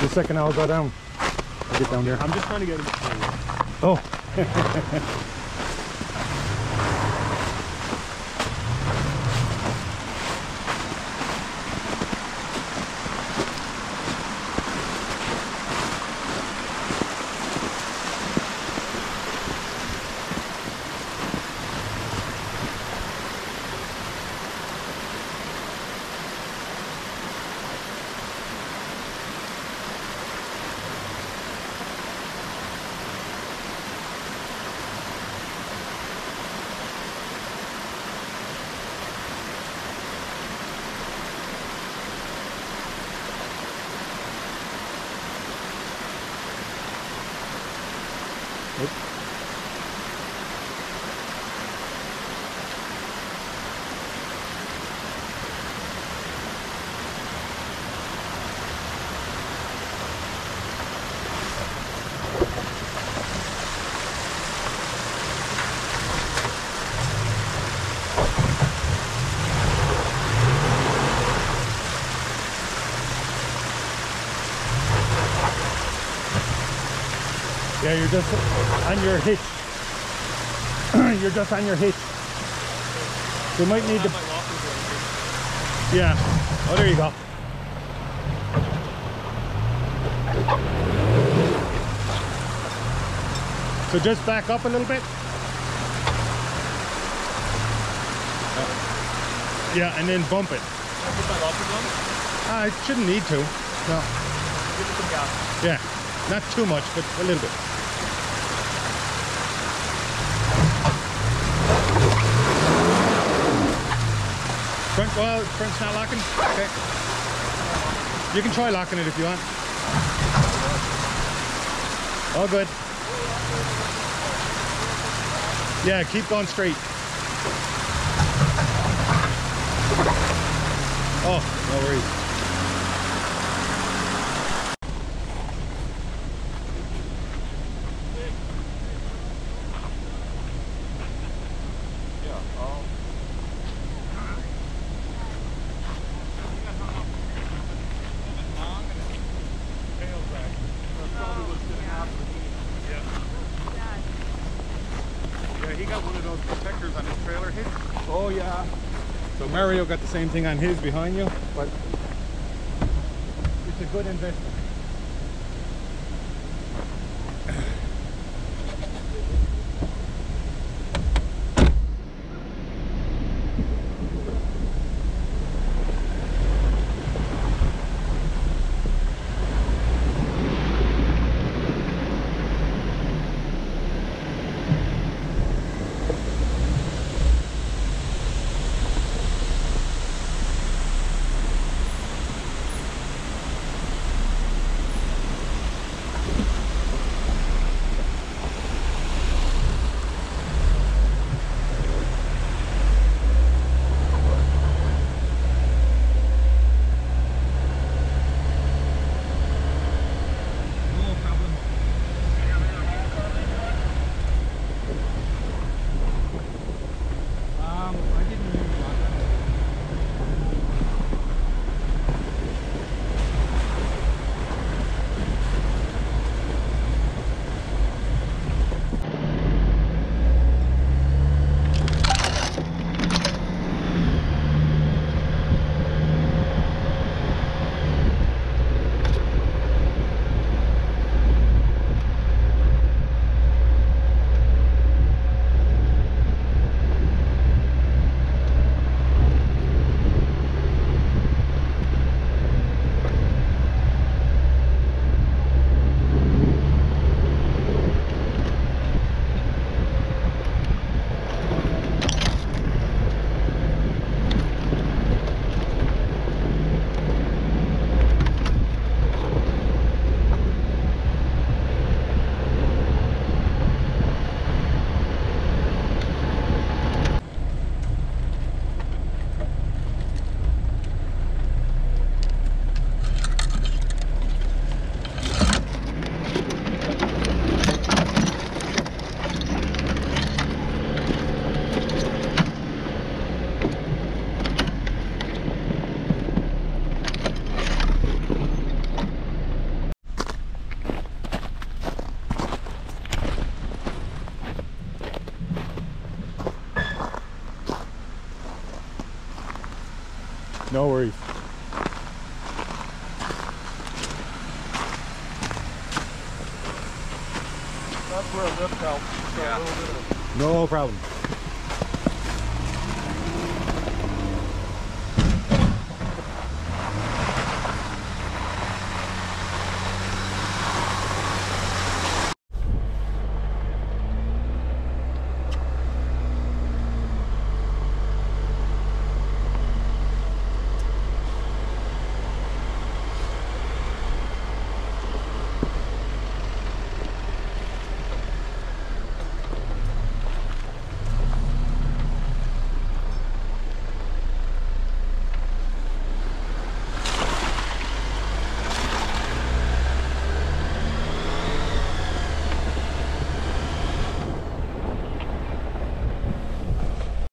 The second I'll go down. I'll get down there. I'm just trying to get him. Oh. Yeah, you're just on your hitch. You're just on your hitch. You might need to. Yeah. Oh, there you go. So just back up a little bit. Yeah, and then bump it. It shouldn't need to. No. Give it some gas. Yeah, not too much, but a little bit. Front's not locking? Okay. You can try locking it if you want. All good. Yeah, keep going straight. Oh, no worries. Oh yeah. So Mario got the same thing on his behind you, but it's a good investment. worries. That's where a lift helps. Yeah. No problem.